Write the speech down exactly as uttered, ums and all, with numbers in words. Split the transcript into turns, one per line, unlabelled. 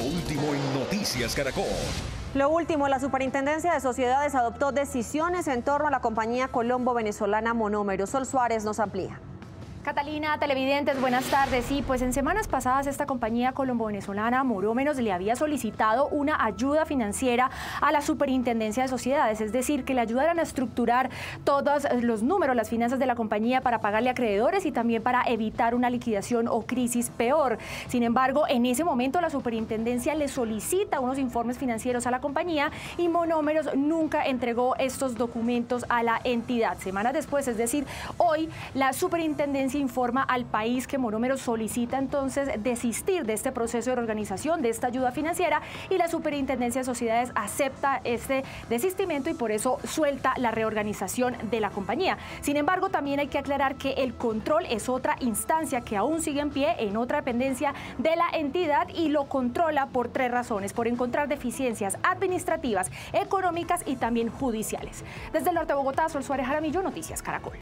último en Noticias Caracol.
Lo último, la Superintendencia de Sociedades adoptó decisiones en torno a la compañía colombo-venezolana Monómeros. Sol Suárez nos amplía.
Catalina, televidentes, buenas tardes. Sí, pues en semanas pasadas esta compañía colombo-venezolana Monómeros le había solicitado una ayuda financiera a la Superintendencia de Sociedades, es decir, que le ayudaran a estructurar todos los números, las finanzas de la compañía para pagarle a acreedores y también para evitar una liquidación o crisis peor. Sin embargo, en ese momento la Superintendencia le solicita unos informes financieros a la compañía y Monómeros nunca entregó estos documentos a la entidad. Semanas después, es decir, hoy, la Superintendencia informa al país que Monómeros solicita entonces desistir de este proceso de reorganización, de esta ayuda financiera, y la Superintendencia de Sociedades acepta este desistimiento y por eso suelta la reorganización de la compañía. Sin embargo, también hay que aclarar que el control es otra instancia que aún sigue en pie en otra dependencia de la entidad y lo controla por tres razones: por encontrar deficiencias administrativas, económicas y también judiciales. Desde el norte de Bogotá, Sol Suárez Jaramillo, Noticias Caracol.